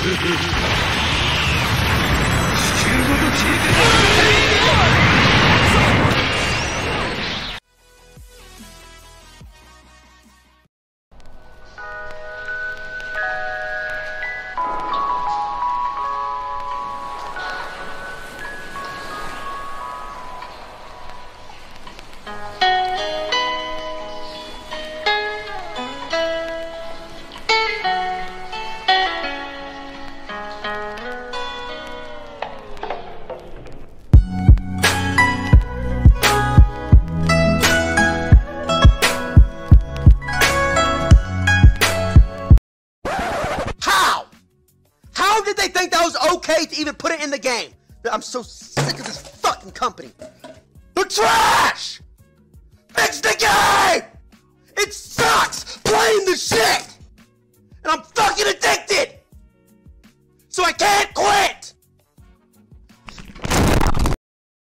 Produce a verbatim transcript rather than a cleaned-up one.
Okay to even put it in the game. I'm so sick of this fucking company. They're trash! Fix the game! It sucks playing the shit! And I'm fucking addicted! So I can't quit!